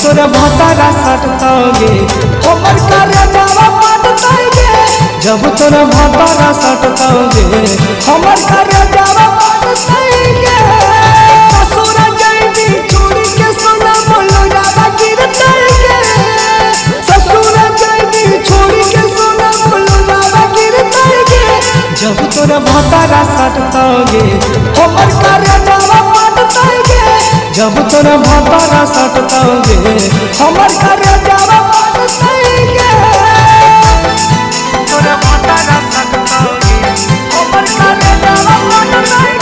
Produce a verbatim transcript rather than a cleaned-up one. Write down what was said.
तोरा भतारा सटतोगे हमर करे जावा पटतोगे जब तोरा भतारा सटतोगे हमर करे जावा पटतोगे ससुर जइबी छोड़ी के सोना बोलो जावा गिरतोगे ससुर जइबी छोड़ी के सोना बोलो जावा गिरतोगे जब तोरा भतारा सटतोगे हमर करे जावा पटतोगे जब तोरा भतारा सटतोगे हमर करे जावा पटतोगे तोरा भतारा सटतोगे हमर करे जावा पटतोगे।